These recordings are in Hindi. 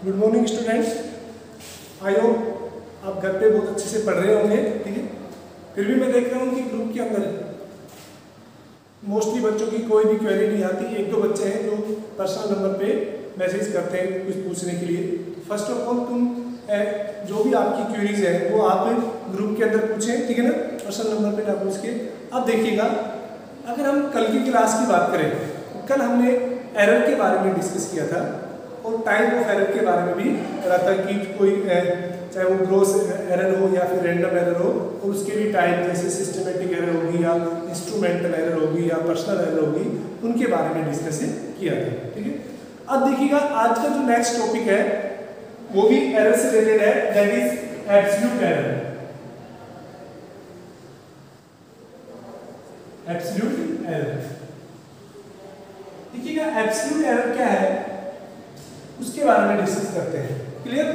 Good morning students. I hope आप घर पे बहुत अच्छे से पढ़ रहे होंगे, ठीक है। फिर भी मैं देख रहा हूँ कि ग्रुप के अंदर मोस्टली बच्चों की कोई भी क्वेरी नहीं आती। एक दो बच्चे हैं जो पर्सनल नंबर पे मैसेज करते हैं कुछ पूछने के लिए। फर्स्ट ऑफ ऑल तुम जो भी आपकी क्वेरीज है वो आप ग्रुप के अंदर पूछें, ठीक है ना, पर्सनल नंबर पे ना पूछ के। अब देखिएगा, अगर हम कल की क्लास की बात करें, कल हमने एरर के बारे में डिस्कस किया था और टाइप ऑफ एरर के बारे में भी पढ़ा था कि कोई चाहे वो ग्रोस एरर हो या फिर रैंडम एरर हो, और उसके भी टाइप जैसे सिस्टमेटिक एरर होगी या इंस्ट्रूमेंटल एरर होगी या पर्सनल एरर होगी, उनके बारे में डिस्कस किया था, ठीक है। अब देखिएगा, आज का जो नेक्स्ट टॉपिक है वो भी एरर से रिलेटेड है, that is absolute error. Absolute error, देखिएगा एब्सोल्यूट एरर क्या है उसके बारे में डिस्कस करते हैं। क्लियर?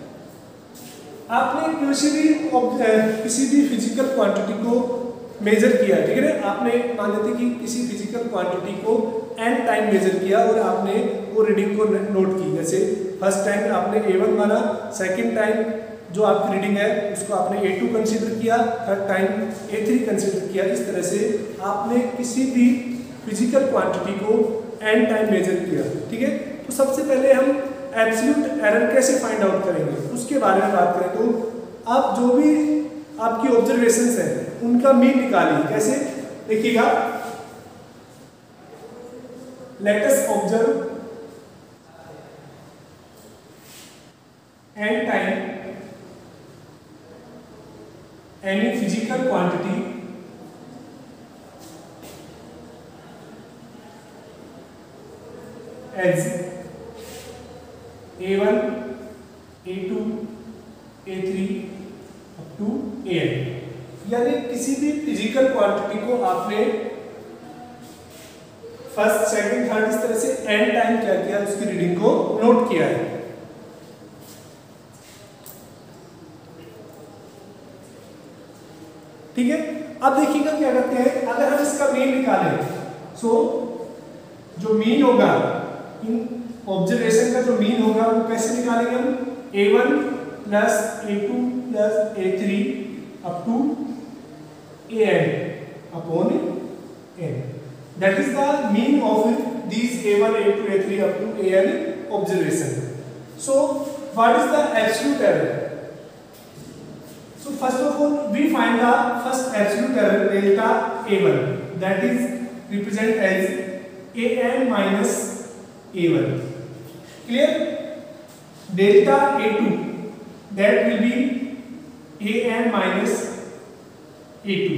आपने किसी भी फिजिकल क्वांटिटी को मेजर किया, ठीक है ना। आपने मान लेते कि किसी फिजिकल क्वांटिटी को n टाइम मेजर किया और आपने वो रीडिंग को नोट की। जैसे फर्स्ट टाइम आपने A1 माना, सेकंड टाइम जो आपकी रीडिंग है उसको आपने A2 कंसीडर किया, थर्ड टाइम A3 कंसीडर किया। इस तरह से आपने किसी भी फिजिकल क्वांटिटी को n टाइम मेजर किया, ठीक है। तो सबसे पहले हम एब्सोल्यूट एरर कैसे फाइंड आउट करेंगे उसके बारे में बात करें। तो आप जो भी आपकी ऑब्जर्वेशंस हैं उनका मीन निकालिए। कैसे? देखिएगा, let us observe n time any physical quantity as A1, A2, A3 up to AN। यानी किसी भी फिजिकल क्वांटिटी को आपने फर्स्ट, सेकंड, थर्ड इस तरह से n टाइम क्या किया, उसकी रीडिंग को नोट किया है। ठीक है। अब देखिएगा क्या करते हैं, अगर हम इसका मीन निकालें, सो जो मीन होगा इन ऑब्जर्वेशन का, जो मीन होगा वो कैसे निकालेंगे हम? A1 plus A2 plus A3 up to AN upon N, that is the mean of these A1, A2, A3 up to AN observation. So what is the absolute error? So first of all we find the first absolute error, delta A1, that is represent as AN minus A1. Clear? Delta A2, that will be AN minus A2.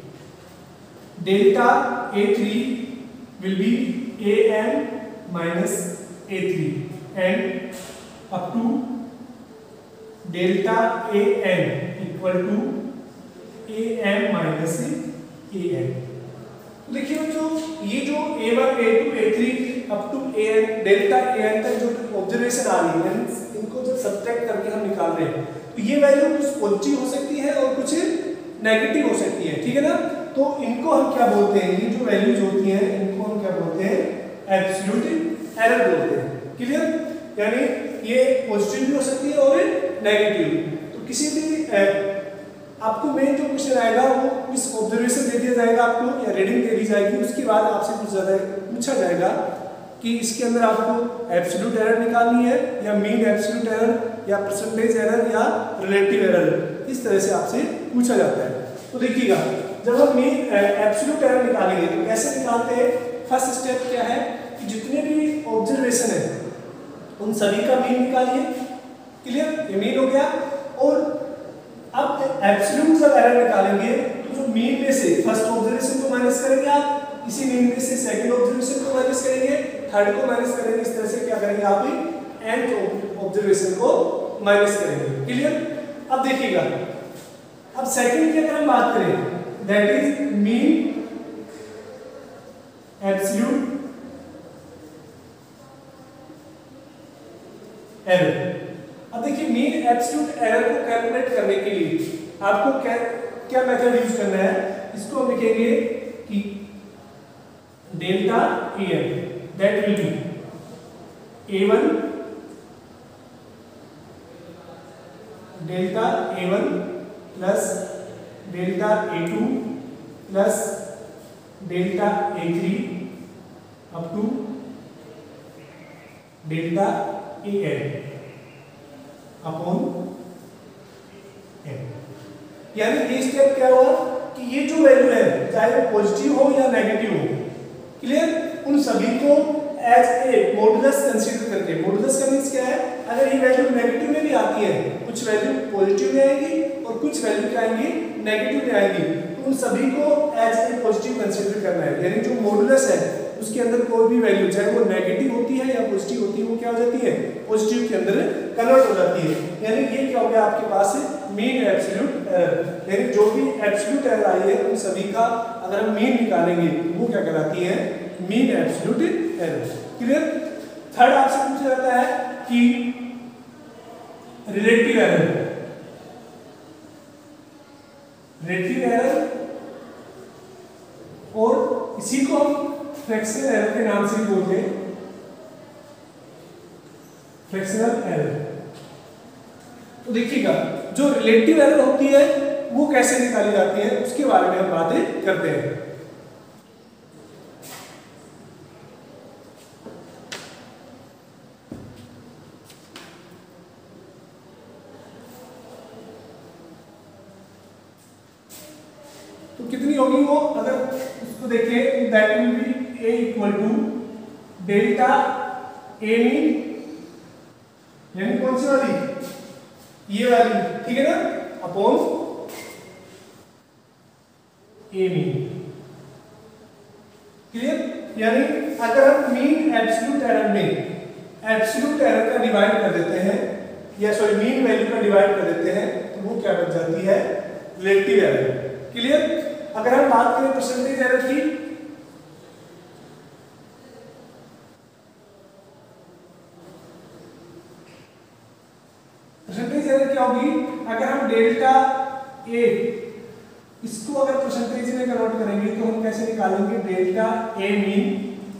Delta A3 will be AN minus A3, and up to delta AN equal to AN minus AN। देखिए ये जो A1, A2, A3 up to AN, delta AN तक जो ऑब्जर्वेशन आ रही है, इनको जब सब्ट्रैक्ट करके हम निकाल रहे हैं तो ये वैल्यू कुछ पॉजिटिव हो सकती है और कुछ नेगेटिव हो सकती है, ठीक है ना। तो इनको हम क्या बोलते हैं, ये जो वैल्यूज होती हैं इनको हम क्या बोलते हैं? एब्सोल्यूट एरर बोलते हैं। क्लियर? यानी ये पॉजिटिव भी हो सकती है और नेगेटिव। तो किसी भी आपको मेन जो क्वेश्चन आएगा वो इस ऑब्जर्वेशन दे दिया जाएगा आपको या रीडिंग दे दी जाएगी, उसके बाद आपसे कुछ ज़्यादा पूछा जाएगा कि इसके अंदर आपको एब्सोल्यूट एरर निकालनी है या मीन एब्सोल्यूट एरर या परसेंटेज एरर या रिलेटिव एरर, इस तरह से आपसे पूछा जाता है। तो देखिएगा, जब हम मीन एब्सोल्यूट एरर निकालेंगे तो कैसे निकालते हैं? फर्स्ट स्टेप क्या है कि जितने भी ऑब्जर्वेशन है उन सभी का मीन निकालिए। क्लियर? ये मीन हो गया। और अब एब्सोल्यूट जब एरर निकालेंगे तो जो मीन में से फर्स्ट ऑब्जर्वेशन को माइनस करेंगे आप, इसी मीन में से सेकंड ऑब्जर्वेशन को माइनस करेंगे, थर्ड को माइनस करेंगे। इस तरह से क्या करेंगे आप? nth ऑब्जर्वेशन को माइनस करेंगे। क्लियर? अब देखिएगा, अब सेकंड की अगर हम बात करें, that is mean absolute error. अब देखिए, मीन एब्सोल्यूट एरर को कैलकुलेट करने के लिए आपको क्या मेथड यूज करना है? इसको हम लिखेंगे कि delta AN, that will be A1 delta A1 plus delta A2 plus delta A3 up to delta AN upon n। यानी ये स्टेप क्या हुआ कि ये जो वैल्यू है चाहे वो पॉजिटिव हो या नेगेटिव हो, क्लियर, उन सभी को एज ए मॉडुलस कंसीडर करके, मॉडुलस का मींस क्या है, अगर ये वैल्यू नेगेटिव में भी आती है, कुछ वैल्यू पॉजिटिव में आएगी और कुछ वैल्यू क्या आएंगी नेगेटिव में आएंगी, तो उन सभी को एज ए पॉजिटिव कंसीडर करना है। यानी जो मॉडुलस है उसके अंदर कोई भी वैल्यू चाहे वो नेगेटिव होती है या पॉजिटिव होती है, वो क्या हो जाती है, पॉजिटिव के अंदर कन्वर्ट हो जाती है। यानी ये क्या हो गया आपके पास मीन एब्सोल्यूट एरर। यानी जो भी एब्सोल्यूट एरर आई है उन सभी का अगर हम मीन निकालेंगे तो वो क्या कहलाती है, mean absolute error. Clear. Third आपसे पूछा जाता है कि रिलेटिव एरर, रिलेटिव एरर और इसी को हम फ्रैक्शनल एरर के नाम से बोलते हैं, फ्रैक्शनल एरर। तो देखिएगा जो रिलेटिव एरर होती है वो कैसे निकाली जाती है उसके बारे में हम बातें करते हैं। तो कितनी होगी वो, अगर उसको देखें that will be A equal to delta A mean, यानी कौन सी वाली, ये वाली, ठीक है ना, अपॉन A मीन। क्लियर। यानी अगर हम मीन एब्सोल्यूट एरर में एब्सोल्यूट एरर का डिवाइड कर देते हैं, या सॉरी मीन वैल्यू का डिवाइड कर देते हैं, तो वो क्या बन जाती है, रिलेटिव एरर। क्लियर। अगर हम बात करें परसेंटेज एरर की, परसेंटेज एरर क्या होगी, अगर हम डेल्टा ए इसको अगर परसेंटेज में कन्वर्ट करेंगे तो हम कैसे निकालेंगे, delta A mean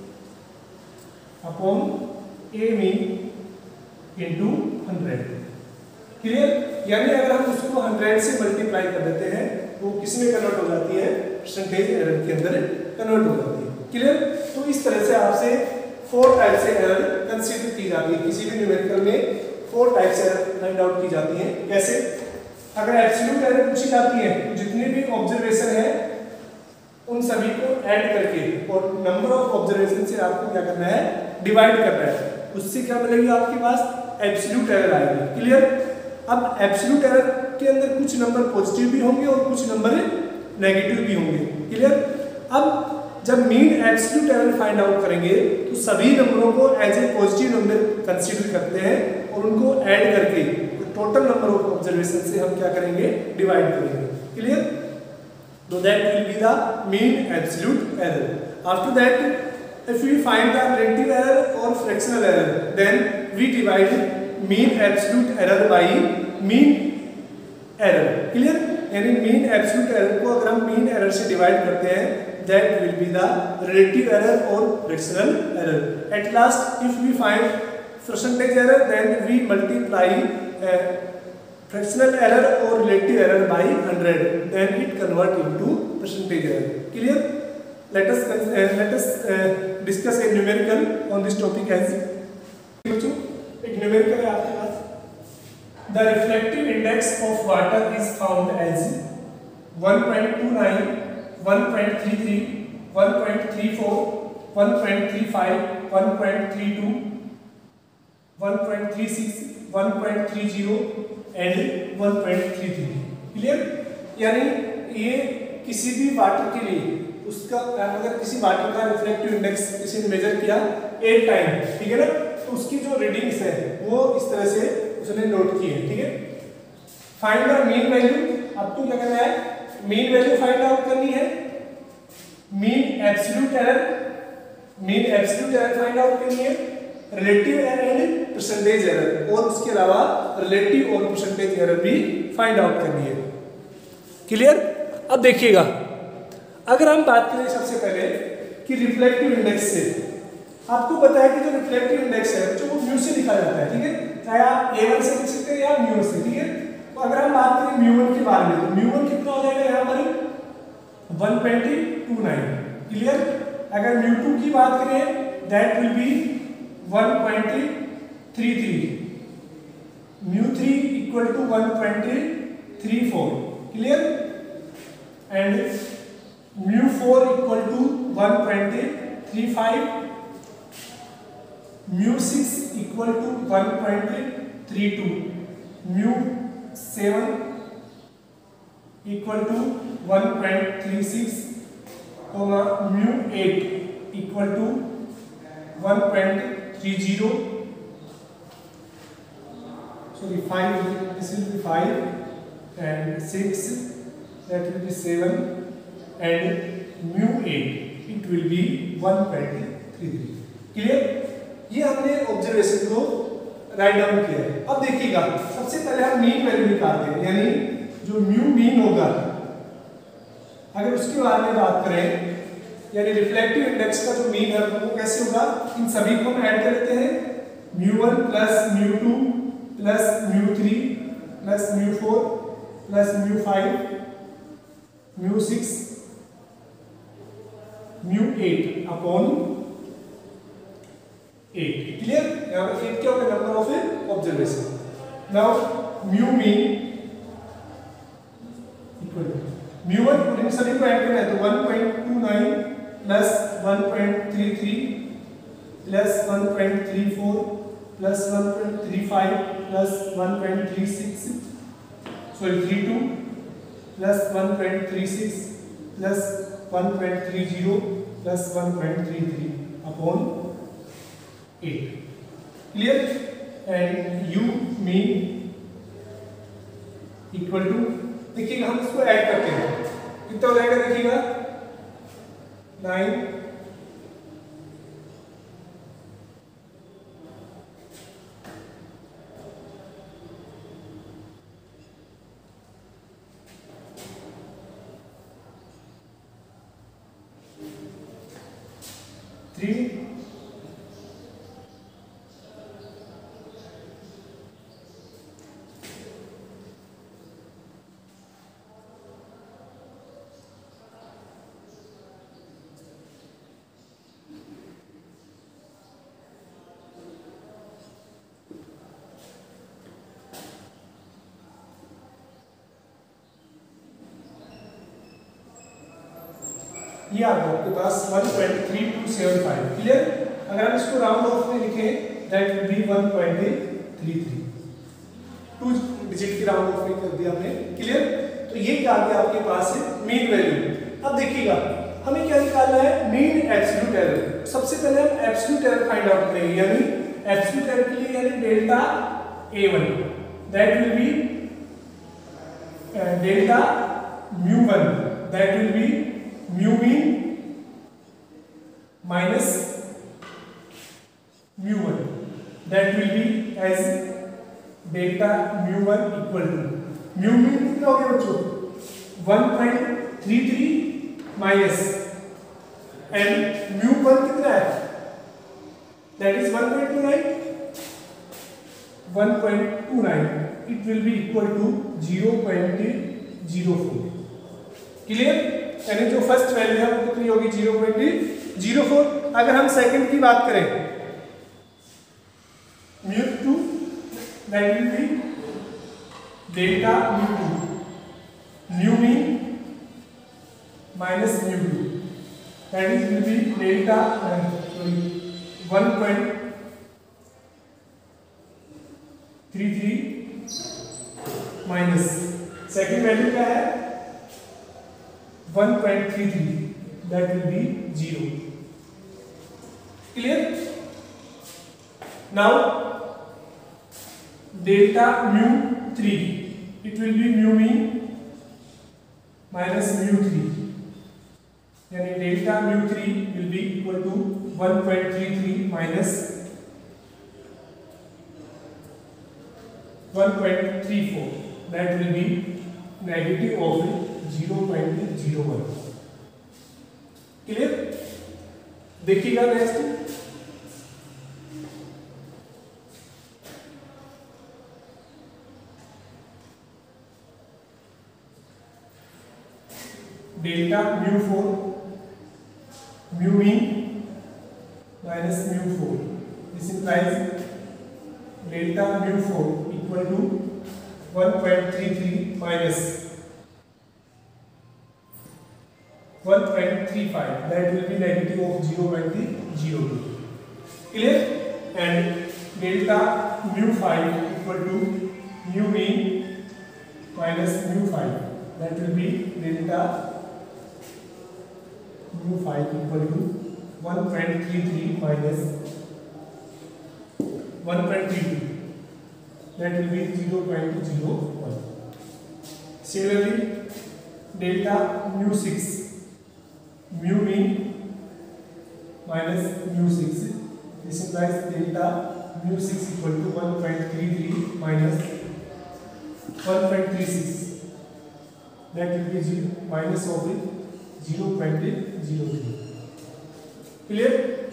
upon A mean into 100। Clear. यानी अगर हम उसको 100 से मल्टीप्लाई कर देते हैं तो किस में कन्वर्ट हो जाती है, परसेंटेज एरर के अंदर कन्वर्ट हो जाती है। क्लियर। तो इस तरह से आपसे 4 टाइप से एरर कंसीडर की जाती है, किसी भी न्यूमेरिकल में 4 टाइप से एरर फाइंड आउट की जाती हैं। कैसे, अगर एब्सोल्यूट एरर पूछी जाती है तो जितने भी ऑब्जर्वेशन है उन सभी को ऐड करके और नंबर ऑफ ऑब्जर्वेशन से आपको क्या करना है, डिवाइड करना है, उससे क्या मिलेगी आपके पास, एब्सोल्यूट एरर आएगी। क्लियर। अब एब्सोल्यूट एरर के अंदर कुछ नंबर पॉजिटिव भी होंगे और कुछ नंबर नेगेटिव भी होंगे। क्लियर। अब जब mean absolute error find out करेंगे तो सभी नंबरों को as a positive number consider करते हैं और उनको ऐड करके टोटल नंबर ऑफ ऑब्जर्वेशन से हम क्या करेंगे, डिवाइड करेंगे। क्लियर। तो that will be the mean absolute error. After that if we find the relative error और fractional error then we divide mean absolute error by mean error. Clear. यानी मीन एब्सोल्यूट एरर को अगर हम मीन एरर से डिवाइड करते हैं that will be the relative error or fractional error. At last if we find percentage error then we multiply fractional error or relative error by 100 then it convert into percentage error. Clear. Let us discuss a numerical on this topic as बच्चों एक numerical है आपके पास, the refractive index of water is found as 1.29 1.33, 1.34, 1.35, 1.32, 1.36, 1.30 and 1.33। Clear. यानी ये किसी भी वाटर के लिए उसका अगर किसी वाटर का रिफ्लेक्टिव इंडेक्स किसी ने मेजर किया 8 टाइम, ठीक है ना, तो उसकी जो रीडिंग्स है वो इस तरह से उसने नोट की है। ठीक है। फाइंड द मीन वैल्यू, अब तो क्या करना है, मीन वैल्यू फाइंड आउट करनी है, mean absolute error find out करनी है, relative error and percentage error, और उसके अलावा रिलेटिव और परसेंटेज एरर भी फाइंड आउट करनी है। क्लियर। अब देखिएगा अगर हम बात करें सबसे पहले कि रिफ्लेक्टिव इंडेक्स से, आपको पता है कि जो रिफ्लेक्टिव इंडेक्स है जो म्यू से लिखा जाता है, ठीक है, चाहे आप A1 से लिख सकते हैं या म्यू से, ठीक है। तो अगर हम बात करें म्यू1 के बारे में, तो म्यू1 कितना हो जाएगा यहाँ पर 1.29। क्लियर। अगर म्यू2 की बात करें दैट विल बी 1.33, म्यू3 इक्वल टू 1.34। क्लियर। एंड म्यू4 इक्वल टू 1.35, म्यू6 इक्वल टू 1.32, म्यू7 equal to 1.36, mu eight equal to 1.30, sorry 5, this will be 5, and 6 that will be 7, and म्यू8 it will be 1.33। Clear. ये हमने ऑब्जर्वेशन को राइट डाउन किया है। अब देखिएगा सबसे पहले हम मीन वैल्यू निकालते हैं, यानी जो म्यू मीन होगा अगर उसके बारे में बात करें, यानी रिफ्लेक्टिव इंडेक्स का जो मीन है वो कैसे होगा, इन सभी को हम ऐड कर लेते हैं, म्यू1 plus म्यू2 plus म्यू3 plus म्यू4 plus म्यू5 म्यू6 म्यू8 upon 8। Clear. यहाँ पर 8 क्या होगा, number of observation. Now mu mean equal म्यू1 इन सभी को ऐड करना है, तो 1.29 plus 1.33 plus 1.34 plus 1.35 plus 1.36 sorry 32 plus 1.36 plus 1.30 plus 1.33 upon 8। Clear. And you mean equal to, देखिएगा हम इसको ऐड करते हैं, कितना हो जाएगा देखिएगा 9 3 ये आ गया आपके पास 1.3275। क्लियर। अगर हम इसको राउंड ऑफ में लिखें दैट विल बी 1.33, 2 डिजिट की राउंड ऑफ में कर दिया हमने। क्लियर। तो ये क्या आ गया आपके पास है मीन वैल्यू। अब देखिएगा हमें क्या निकालना है, मीन एब्सोल्यूट एरर। सबसे पहले हम एब्सोल्यूट एरर फाइंड आउट करेंगे, यानी एब्सोल्यूट एरर के लिए यानी delta A1 that will be delta mu one that will be mu mean minus mu one that will be as delta mu one equal to mu mean कितना हो गया बच्चों 1.33 माइनस एंड म्यू1 कितना है that is 1.29 it will be equal to 0.04। Clear. यानी जो फर्स्ट वैल्यू है वो कितनी होगी 0.04। अगर हम सेकंड की बात करें mu two that will be delta mu two mu mean minus mu two that is will be delta 1.33 minus second value क्या है 1.33 that will be 0. Clear? Now delta mu 3 it will be mu mean minus mu 3 यानी delta mu 3 will be equal to 1.33 minus 1.34 that will be negative of 0.01। Clear. देखिएगा next delta mu 4 mu mean minus mu 4, this implies delta mu 4 equal to 1.33 minus 1.35, that will be negative of 0.02. Clear? And delta mu 5 equal to mu mean minus mu 5, that will be delta mu 5 equal to 1.33 minus 1.32, that will be 0.01. Similarly, delta mu 6 mu mean minus mu 6, this implies delta mu 6 equal to 1.33 minus 1.36, that will be minus of 0.03. Clear?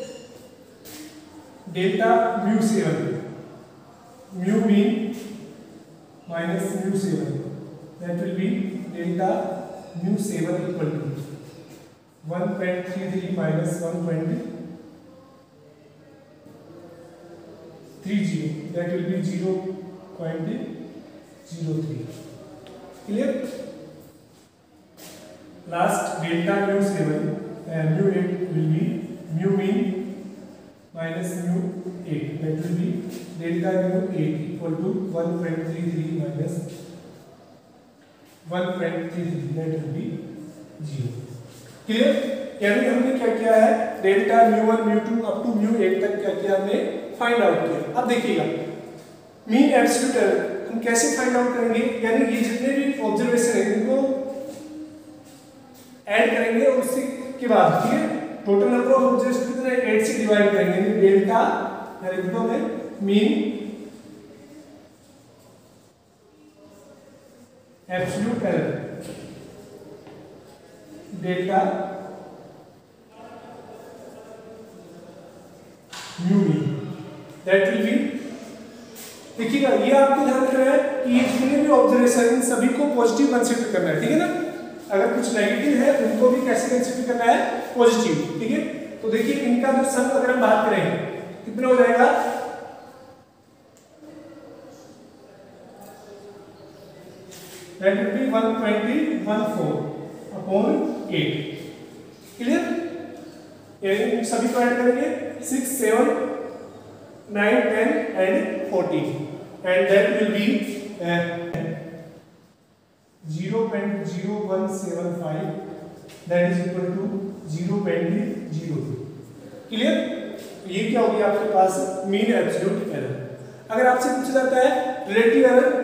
Delta mu 7 mu mean minus mu 7, that will be delta mu 7 equal to 1.33 minus 1.30, that will be 0.03. Clear? Last, delta mu 7 and mu 8 will be mu mean minus mu 8, that will be delta mu 8 equal to 1.33 minus 1.33, that will be 0. Clear? यानी हमने क्या किया है, delta mu 1 mu 2 up to mu 8 तक क्या किया हमने, फाइंड आउट किया। अब देखिएगा मीन एब्सोल्यूट एरर हम कैसे फाइंड आउट करेंगे, यानी ये जितने भी ऑब्जर्वेशन है इनको ऐड करेंगे और उससे के बाद, ठीक है, टोटल नंबर ऑफ ऑब्जर्वेशन कितना है, 8 से डिवाइड करेंगे, यानी डेल्टा यानी लिखता हूं मैं mean absolute error delta mu mean, that will be, देखिएगा ये आपको ध्यान रखना है कि ये जितने भी ऑब्जर्वेशन इन सभी को पॉजिटिव कंसीडर करना है, ठीक है ना। अगर कुछ नेगेटिव है उनको भी कैसे कंसीडर करना है, पॉजिटिव, ठीक है। तो देखिए इनका जो सम अगर हम बात करें कितना हो जाएगा, that will be 120.14 upon 8। Clear? ये सभी को ऐड करेंगे 6 7 9 10 and 14 and that will be 0.0175, that is equal to 0.02। Clear? ये क्या होगी आपके पास मीन एब्सोल्यूट एरर। अगर आपसे पूछा जाता है रिलेटिव एरर,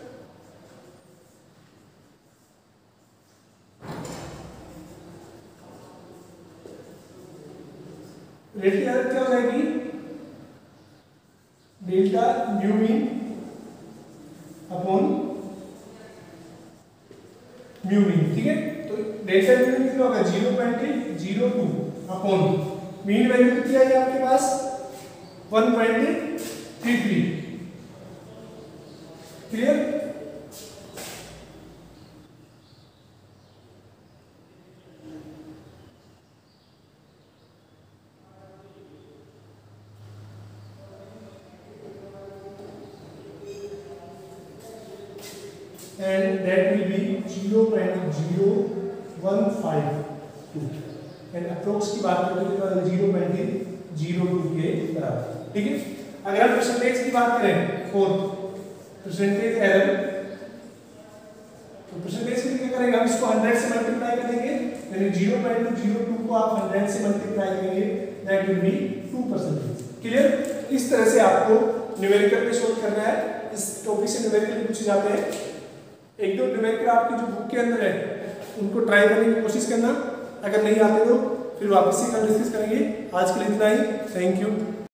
रिलेटिव एरर क्या हो जाएगी, delta mu mean upon mu mean, ठीक है। तो डेल्टा म्यू मीन कितना होगा 0.02 अपॉन मीन वैल्यू कितनी आई आपके पास 1.33। Clear? and that will be 0.0152 and approx की बात करें तो 0.02 के बराबर, ठीक है। अगर हम परसेंटेज की बात करें फॉर परसेंटेज एरर, तो परसेंटेज के लिए क्या करेंगे, हम इसको 100 से मल्टीप्लाई कर देंगे, यानी 0.02 को आप 100 से मल्टीप्लाई करेंगे, दैट विल बी 2%। क्लियर? इस तरह से आपको न्यूमेरिकल पे सोल्व करना है। इस टॉपिक से न्यूमेरिकल पूछे जाते हैं, एक दो न्यूमेरिकल आपकी जो बुक के अंदर है उनको ट्राई करने की कोशिश करना, अगर नहीं आते तो फिर वापस से कल डिस्कस करेंगे। आज के लिए इतना ही, थैंक यू।